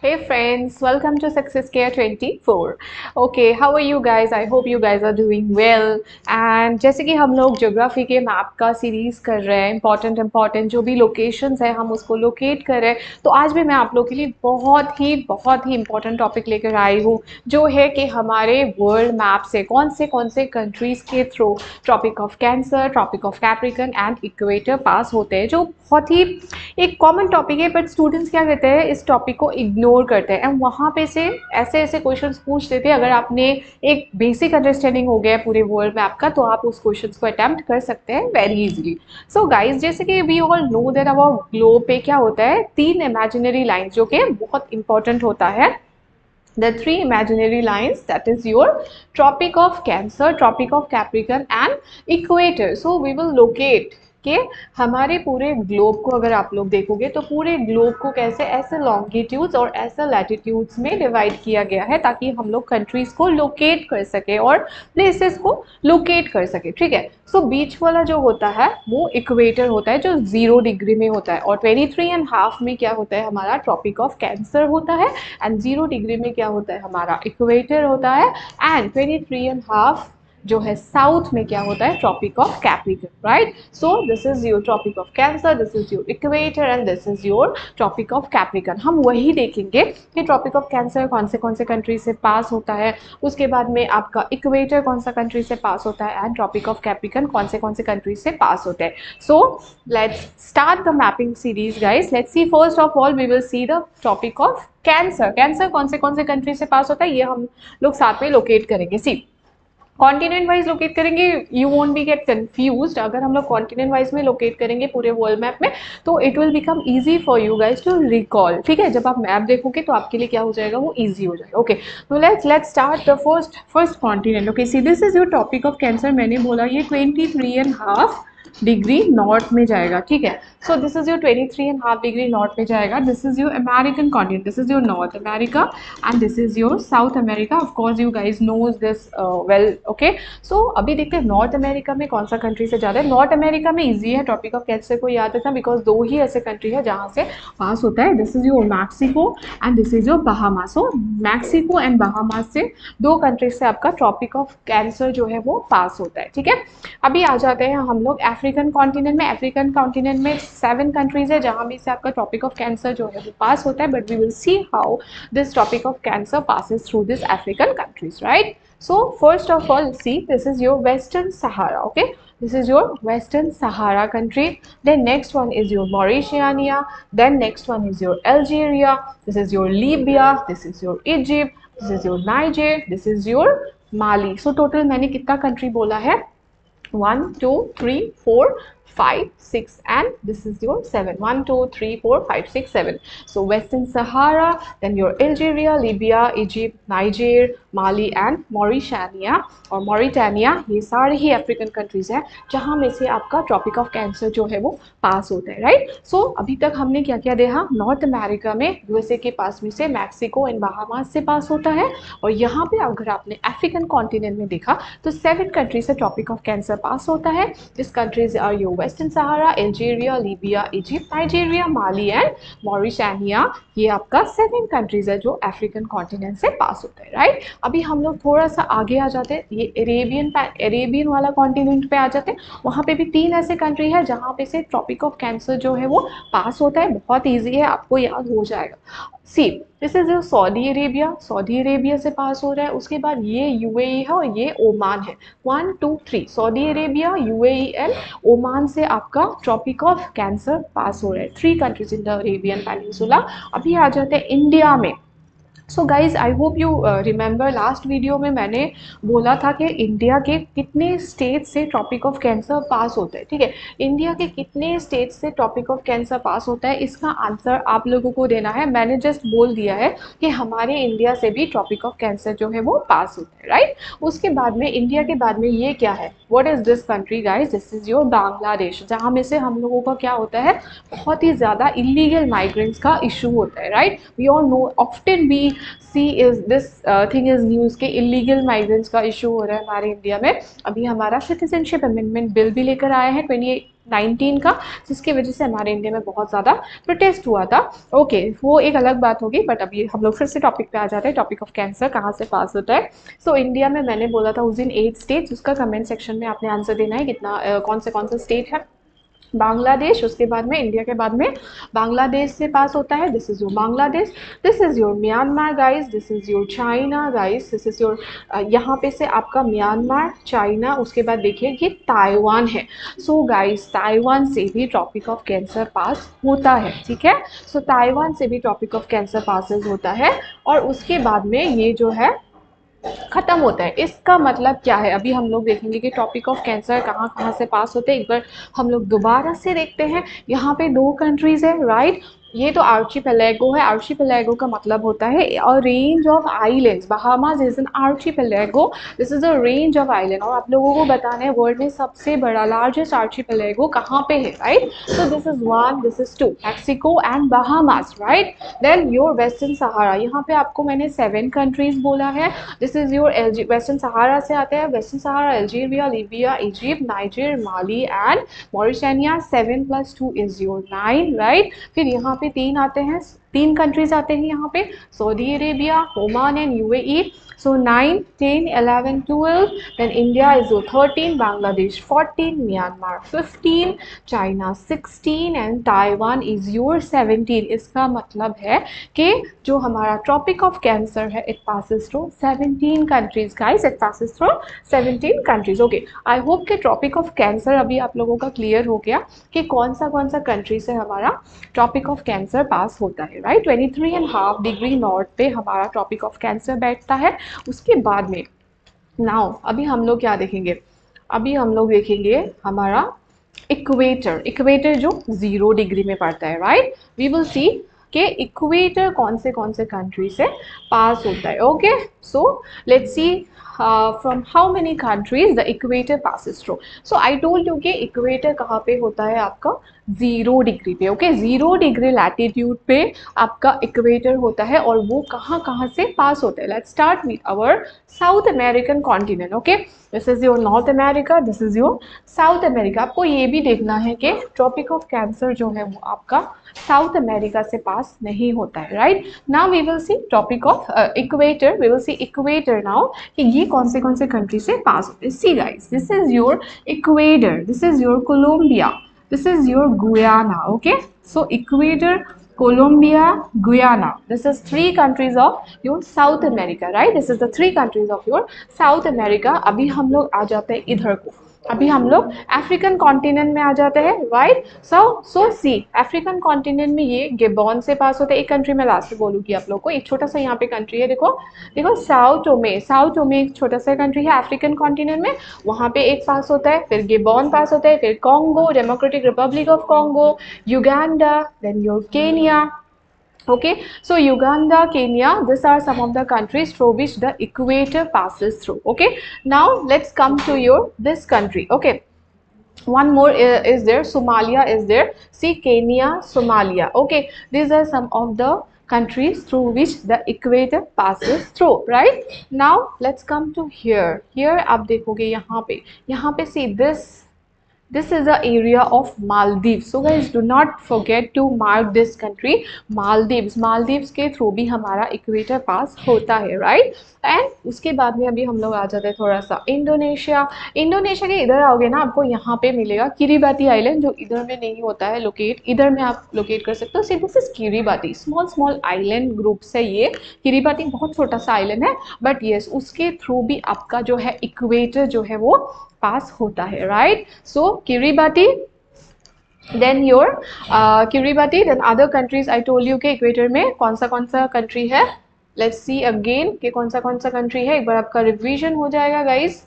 Hey friends, welcome to Success Care 24. Okay, how are you guys? I hope you guys are doing well. And जैसे कि हम लोग geography के map का series कर रहे हैं, इम्पॉर्टेंट जो भी लोकेशंस है हम उसको लोकेट कर रहे हैं। तो आज भी मैं आप लोग के लिए बहुत ही इम्पॉर्टेंट टॉपिक लेकर आई हूँ, जो है कि हमारे वर्ल्ड मैप से कौन से कंट्रीज के through tropic of cancer, tropic of Capricorn and equator pass होते हैं, जो बहुत ही एक कॉमन टॉपिक है। बट स्टूडेंट्स क्या करते हैं, इस टॉपिक को इग्नोर करते हैं एंड वहाँ पे से ऐसे ऐसे क्वेश्चंस पूछ देते हैं। अगर आपने एक बेसिक अंडरस्टैंडिंग हो गया है पूरे वर्ल्ड मैप का, तो आप उस क्वेश्चंस को अटेम्प्ट कर सकते हैं वेरी इजीली। सो गाइज, जैसे कि we all know that our globe पे क्या होता है, 3 इमेजिनरी लाइंस, जो कि बहुत इंपॉर्टेंट होता है। The 3 imaginary lines, that is your Tropic of Cancer, Tropic of Capricorn and Equator. So we will locate कि हमारे पूरे ग्लोब को अगर आप लोग देखोगे तो पूरे ग्लोब को कैसे ऐसे लॉन्गिट्यूड्स और ऐसे लैटिट्यूड्स में डिवाइड किया गया है, ताकि हम लोग कंट्रीज को लोकेट कर सके और प्लेसेस को लोकेट कर सके। ठीक है, सो बीच वाला जो होता है वो इक्वेटर होता है, जो 0 डिग्री में होता है, और 23.5 में क्या होता है, हमारा ट्रॉपिक ऑफ कैंसर होता है, एंड 0 डिग्री में क्या होता है, हमारा इक्वेटर होता है, एंड 23.5 जो है साउथ में क्या होता है, tropic of Capricorn. Right, so this is your tropic of Cancer, this is your equator and this is your tropic of Capricorn. हम वही देखेंगे कि ट्रॉपिक ऑफ कैंसर कौन से कंट्री से पास होता है, उसके बाद में आपका इक्वेटर कौन सा कंट्री से पास होता है, एंड ट्रॉपिक ऑफ कैप्रिकन कौन से कंट्री से पास होते हैं। So let's start the mapping series guys. Let's see, first of all we will see the topic of Cancer. Cancer कौन से कंट्री से पास होता है, ये हम लोग साथ में लोकेट करेंगे। सी, कॉन्टिनेंट वाइज लोकेट करेंगे, you won't be get confused. अगर हम लोग कॉन्टिनेंट वाइज में लोकेट करेंगे पूरे वर्ल्ड मैप में, तो it will become easy for you guys to recall. ठीक है, जब आप मैप देखोगे तो आपके लिए क्या हो जाएगा, वो इजी हो जाएगा। ओके, तो let's start the first continent. Okay, see this is your tropic of cancer. मैंने बोला ये 23.5 डिग्री नॉर्थ में जाएगा। ठीक है, so this is your 23.5 degree north में जाएगा। This is your American continent, this is your North America and this is your South America. Of course you guys knows this well. Okay, so अभी देखते हैं north America में कौन सा country से ज़्यादा है। नॉर्थ अमेरिका में ईजी है टॉपिक ऑफ कैंसर को याद रखना, बिकॉज 2 ही ऐसे कंट्री है जहाँ से पास होता है। This is your Mexico and this is your Bahamas. So Mexico and Bahamas से 2 कंट्रीज से आपका ट्रॉपिक ऑफ कैंसर जो है वो पास होता है। ठीक है, अभी आ जाते हैं हम लोग अफ्रीकन कॉन्टिनेंट में। अफ्रीकन कॉन्टिनेंट में 7 कंट्रीज है जहाँ भी से आपका ट्रॉपिक ऑफ कैंसर जो है वो पास होता है, but we will see how this topic of cancer passes through this African countries, right? So first of all, see, this is your Western Sahara. Okay, this is your Western Sahara country. Then next one is your Mauritania. Then next one is your Algeria. This is your Libya. This is your Egypt. This is your Niger. This is your Mali. So total मैंने कितना country बोला है, 1 2 3 4 5 6 and this is your 7. 1 2 3 4 5 6 7. So Western Sahara, then your Algeria, Libya, Egypt, Niger, Mali and Mauritania और Mauritania, ये सारे ही African countries हैं जहाँ में से आपका ट्रॉपिक ऑफ कैंसर जो है वो पास होता है। राइट, सो अभी तक हमने क्या क्या देखा, नॉर्थ अमेरिका में यूएसए के पास में से मैक्सिको एंड बहामास से पास होता है, और यहाँ पे अगर आपने अफ्रीकन कॉन्टिनेंट में देखा तो 7 कंट्री से ट्रॉपिक ऑफ कैंसर पास होता है। This countries are your Western Sahara, Algeria, Libya, Egypt, Nigeria, Mali and Mauritania. ये आपका 7 कंट्रीज है जो अफ्रीकन कॉन्टिनेंट से पास होता है। राइट, अभी हम लोग थोड़ा सा आगे आ जाते हैं, ये अरेबियन वाला कॉन्टिनेंट पे आ जाते हैं। वहाँ पे भी 3 ऐसे कंट्री है जहाँ पे से ट्रॉपिक ऑफ कैंसर जो है वो पास होता है। बहुत ईजी है, आपको याद हो जाएगा। See, this is Saudi Arabia, Saudi Arabia से पास हो रहा है। उसके बाद ये यूएई है और ये ओमान है। 1 2 3, Saudi Arabia, UAE and Oman से आपका ट्रॉपिक ऑफ कैंसर पास हो रहा है। 3 countries in the Arabian peninsula. अभी आ जाते हैं इंडिया में। So guys, I hope you remember last video में मैंने बोला था कि इंडिया के कितने स्टेट से ट्रॉपिक ऑफ कैंसर पास होता है। ठीक है, इंडिया के कितने स्टेट से ट्रॉपिक ऑफ कैंसर पास होता है, इसका आंसर आप लोगों को देना है। मैंने जस्ट बोल दिया है कि हमारे इंडिया से भी ट्रॉपिक ऑफ कैंसर जो है वो पास होता है। राइट, उसके बाद में इंडिया के बाद में ये क्या है, what is this country guys, this is your Bangladesh, जहाँ में से हम लोगों का क्या होता है, बहुत ही ज़्यादा इलीगल माइग्रेंट्स का इशू होता है। Right, we all know, often we see is this thing is news के इलीगल माइग्रेंट्स का इशू हो रहा है हमारे इंडिया में। अभी हमारा सिटीजनशिप अमेंडमेंट बिल भी लेकर आया है 19 का, जिसकी वजह से हमारे इंडिया में बहुत ज़्यादा प्रोटेस्ट हुआ था। ओके, वो एक अलग बात होगी, बट अभी हम लोग फिर से टॉपिक पे आ जाते हैं। टॉपिक ऑफ कैंसर कहाँ से पास होता है। सो इंडिया में मैंने बोला था उस दिन 8 स्टेट्स, उसका कमेंट सेक्शन में आपने आंसर देना है कितना कौन से स्टेट है। बांग्लादेश, उसके बाद में इंडिया के बाद में बांग्लादेश से पास होता है, this is your Bangladesh. This is your Myanmar guys, this is your China guys, this is your यहाँ पे से आपका म्यांमार, चाइना, उसके बाद देखिए ये ताइवान है। सो गाइस ताइवान से भी टॉपिक ऑफ कैंसर पास होता है, ठीक है। सो ताइवान से भी टॉपिक ऑफ कैंसर पासेस होता है, और उसके बाद में ये जो है खत्म होता है। इसका मतलब क्या है, अभी हम लोग देखेंगे कि टॉपिक ऑफ कैंसर कहाँ कहाँ से पास होते हैं। एक बार हम लोग दोबारा से देखते हैं। यहाँ पे 2 कंट्रीज है, राइट। ये तो आर्चीपेलागो है। आर्चीपेलागो का मतलब होता है a range of islands. Bahamas is an archipelago, this is a range of island. और आप लोगों को बताना है वर्ल्ड में सबसे बड़ा लार्जेस्ट आर्चीपेलागो कहाँ पे है, right. So this is 1, this is 2, Mexico and Bahamas, right. Then your Western Sahara, यहाँ पे आपको मैंने 7 कंट्रीज बोला है। This is your Western Sahara से आते हैं। Western Sahara Algeria, Libya, Egypt, Niger, Mali and Mauritania. 7 + 2 is your 9, right. फिर यहाँ पे 3 आते हैं, 3 कंट्रीज आते हैं यहाँ पे, Saudi Arabia, Oman and UAE. So 9, 10, 11, 12, then India is your 13, Bangladesh 14, Myanmar 15, China 16 and Taiwan is your 17। इसका मतलब है कि जो हमारा टॉपिक ऑफ कैंसर है it passes through 17 countries guys, it passes through 17 countries. Okay, I hope कि tropic of cancer अभी आप लोगों का क्लियर हो गया कि कौन सा कंट्री से हमारा टॉपिक ऑफ कैंसर पास होता है, राइट। 23.5 डिग्री नॉर्थ पे हमारा टॉपिक ऑफ कैंसर बैठता है। उसके बाद में नाउ अभी हम लोग क्या देखेंगे, अभी हम लोग देखेंगे हमारा इक्वेटर। इक्वेटर जो 0 डिग्री में पड़ता है, राइट। वी विल सी कि इक्वेटर कौन से कंट्री से पास होता है। Okay, so let's see from how many countries the equator passes through. So I told you कि इक्वेटर कहाँ पे होता है आपका 0 डिग्री पे। ओके, 0 डिग्री लैटिट्यूड पे आपका इक्वेटर होता है, और वो कहाँ से पास होता है। Let's start with our South American continent. Okay, this is your North America, this is your South America. आपको ये भी देखना है कि टॉपिक ऑफ कैंसर जो है वो आपका साउथ अमेरिका से पास नहीं होता है, right. Now we will see topic of equator, we will see equator now कि ये कौन से कंट्री से पास होते हैं। See guys, this is your equator, this is your Colombia, this is your Guyana. Okay, so Ecuador, Colombia, Guyana, this is 3 countries of your South America, right. This is the 3 countries of your South America. अभी हम लोग आ जाते हैं इधर को, अभी हम लोग अफ्रीकन कॉन्टिनेंट में आ जाते हैं, right. So see African continent में ये गेबॉन से पास होता है। एक कंट्री में लास्ट में बोलूँगी आप लोग को, एक छोटा सा यहाँ पे कंट्री है, देखो देखो साउथ टोमे एक छोटा सा कंट्री है अफ्रीकन कॉन्टिनेंट में, वहाँ पे एक पास होता है। फिर गेबॉन पास होता है, फिर Congo, Democratic Republic of Congo, Uganda, then your Kenya. Okay, so Uganda, Kenya, these are some of the countries through which the equator passes through. Okay, now let's come to your this country. Okay, one more is there, Somalia is there. See, Kenya, Somalia. Okay, these are some of the countries through which the equator passes through, right. Now let's come to here आप देखोगे यहाँ पे see this is the area of Maldives. So guys, do not forget to mark this country, Maldives के through भी हमारा equator पास होता है, right. And उसके बाद में अभी हम लोग आ जाते हैं थोड़ा सा इंडोनेशिया के इधर आओगे ना, आपको यहाँ पे मिलेगा किरिबाती आइलैंड, जो इधर में नहीं होता है लोकेट, इधर में आप लोकेट कर सकते हो। See this is Kiribati, small island groups है ये। किरिबाती बहुत छोटा सा आइलैंड है, बट येस उसके थ्रू भी आपका जो है इक्वेटर जो है वो पास होता है, right. So Kiribati, then your Kiribati, then other countries. I told you के इक्वेटर में कौन सा कंट्री है। लेट्स सी अगेन कि कौन सा कंट्री है, एक बार आपका रिवीजन हो जाएगा guys.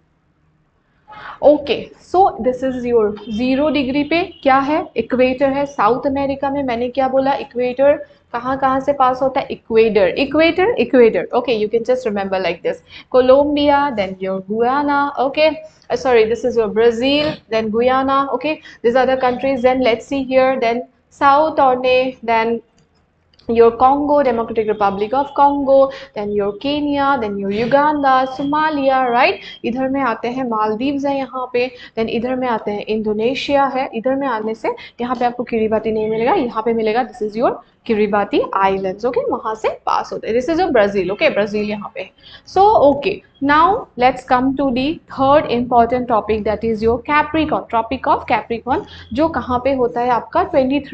Okay, so this is your 0 degree पे क्या है, इक्वेटर है। साउथ अमेरिका में मैंने क्या बोला, इक्वेटर कहाँ से पास होता है, equator. Okay, you can just remember like this, Colombia, then your Guyana. Okay, sorry, this is your Brazil, then Guyana. Okay, these are the countries. Then let's see here, then South Tone, then your Congo, Democratic Republic of Congo, then your Kenya, then your Uganda, Somalia, right? इधर में आते हैं मालदीव्स है यहाँ पे, then इधर में आते हैं इंडोनेशिया है, इधर में आने से यहाँ पे आपको किरिबाती नहीं मिलेगा, यहाँ पे मिलेगा this is your Kiribati islands, okay, वहां से पास होते हैं, this is your Brazil, okay, Brazil यहाँ पे। So okay, now let's come to the third important topic, that is your Capricorn, tropic of Capricorn, जो कहाँ पे होता है आपका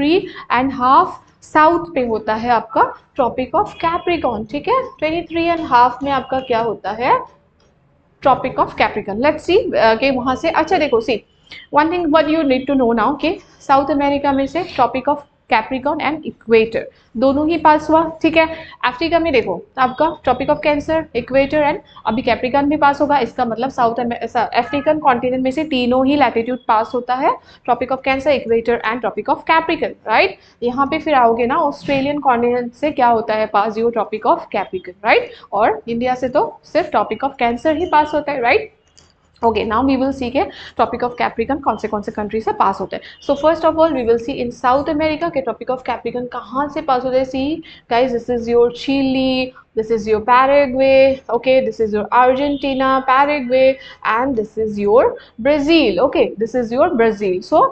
23.5 साउथ पे होता है आपका ट्रॉपिक ऑफ कैप्रिकॉन, ठीक है, 23.5 में आपका क्या होता है tropic of Capricorn. Let's see कि वहां से, अच्छा देखो, see one thing what you need to know now कि साउथ अमेरिका में से tropic of Capricorn and equator दोनों ही पास हुआ, ठीक है। अफ्रीका में देखो आपका tropic of cancer, equator and अभी कैप्रिकॉन भी पास होगा, इसका मतलब साउथ अफ्रीकन कॉन्टिनेंट में से तीनों ही लैटिट्यूड पास होता है, tropic of cancer, equator and tropic of Capricorn, right. यहाँ पे फिर आओगे ना, ऑस्ट्रेलियन कॉन्टिनेंट से क्या होता है पास, your tropic of Capricorn, right, और इंडिया से तो सिर्फ ट्रॉपिक ऑफ कैंसर ही पास होता है, right. Okay, now we will see के टॉपिक ऑफ कैप्रिकॉन कौन से कंट्री से पास होते हैं। So first of all we will see in South America के टॉपिक ऑफ कैप्रिकॉन कहाँ से पास होते हैं। See guys, this is your Chile, this is your Paraguay, okay, this is your Argentina, Paraguay, and this is your Brazil, okay, this is your Brazil. So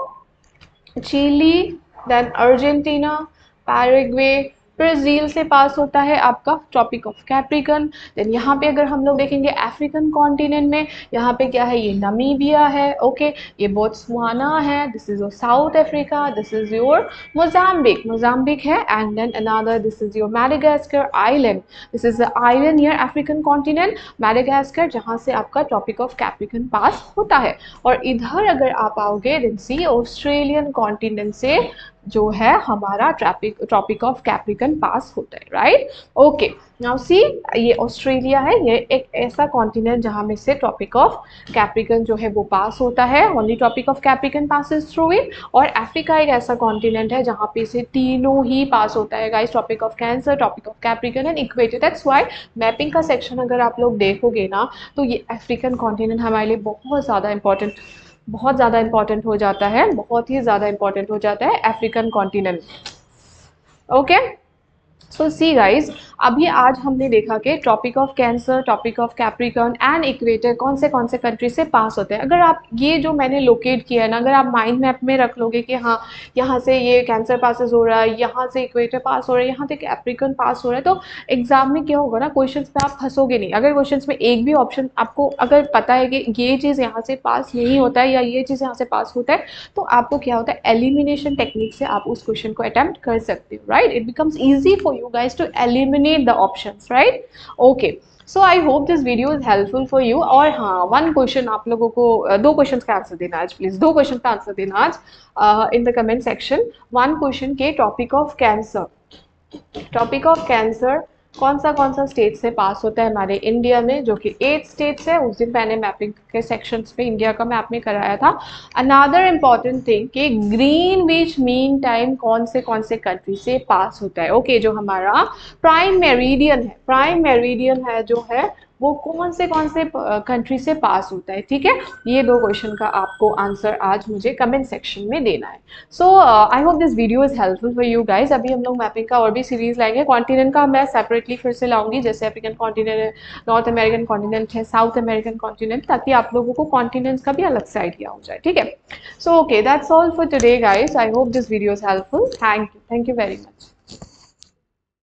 Chile, then Argentina, Paraguay, Brazil से पास होता है आपका tropic of Capricorn. Then यहाँ पे अगर हम लोग देखेंगे अफ्रीकन कॉन्टिनेंट में, यहाँ पे क्या है, ये नामीबिया है, ओके, ये बोत्सवाना है, this is your South Africa, this is your Mozambique, Mozambique है, and then another this is your Madagascar island, this is the island near African continent Madagascar, जहाँ से आपका ट्रॉपिक ऑफ कैप्रिकॉन पास होता है। और इधर अगर आप आओगे देन सी ऑस्ट्रेलियन कॉन्टिनेंट से जो है हमारा ट्रॉपिक ऑफ कैप्रिकॉन पास होता है, राइट। ओके, नाउ सी ये ऑस्ट्रेलिया है, ये एक ऐसा कॉन्टिनेंट जहाँ में से ट्रॉपिक ऑफ कैप्रिकॉन जो है वो पास होता है, only tropic of Capricorn passes through it. और अफ्रीका एक ऐसा कॉन्टिनेंट है जहाँ पे से तीनों ही पास होता है guys, tropic of cancer, tropic of Capricorn and equator. That's why mapping का सेक्शन अगर आप लोग देखोगे ना, तो ये अफ्रीकन कॉन्टिनेंट हमारे लिए बहुत ज़्यादा इंपॉर्टेंट हो जाता है, बहुत ही ज़्यादा इंपॉर्टेंट हो जाता है African continent, okay. So see guys, अभी आज हमने देखा कि tropic of cancer, tropic of Capricorn and equator कौन से कंट्री से पास होते हैं। अगर आप ये जो मैंने लोकेट किया है ना, अगर आप माइंड मैप में रख लोगे कि हाँ यहाँ से ये कैंसर पासेस हो रहा है, यहाँ से इक्वेटर पास हो रहा है, यहाँ से कैप्रिकॉन पास हो रहा है, तो एग्जाम में क्या होगा ना, क्वेश्चन पे आप फंसोगे नहीं। अगर क्वेश्चन में एक भी ऑप्शन आपको अगर पता है कि ये चीज़ यहाँ से पास नहीं होता है या ये चीज़ यहाँ से पास होता है, तो आपको क्या होता है, एलिमिनेशन टेक्निक से आप उस क्वेश्चन को अटेम्प्ट कर सकते हो, right. It becomes easy for you guys to eliminate the options, right? Okay, so I hope this video is helpful for you। और हाँ, वन क्वेश्चन आप लोगों को, दो क्वेश्चन का आंसर देना आज, प्लीज दो क्वेश्चन का आंसर देना आज in the comment section. One question के टॉपिक ऑफ कैंसर कौन सा स्टेट से पास होता है हमारे इंडिया में, जो कि 8 स्टेट्स है। उस दिन मैंने मैपिंग के सेक्शंस पे इंडिया का मैप में कराया था। अनदर इम्पॉर्टेंट थिंग कि ग्रीनविच मीन टाइम कौन से कंट्री से पास होता है, ओके, जो हमारा प्राइम मेरिडियन है जो है वो कौन से कंट्री से पास होता है, ठीक है। ये दो क्वेश्चन का आपको आंसर आज मुझे कमेंट सेक्शन में देना है। So I hope this video is helpful for you guys. अभी हम लोग मैपिंग का और भी सीरीज लाएंगे, कॉन्टिनेंट का मैं सेपरेटली फिर से लाऊंगी, जैसे अफ्रीकन कॉन्टिनेंट है, नॉर्थ अमेरिकन कॉन्टिनेंट है, साउथ अमेरिकन कॉन्टिनेंट, ताकि आप लोगों को कॉन्टिनेंट्स का भी अलग से आइडिया हो जाए, ठीक है। So okay, that's all for today guys. I hope this video is helpful. Thank you very much.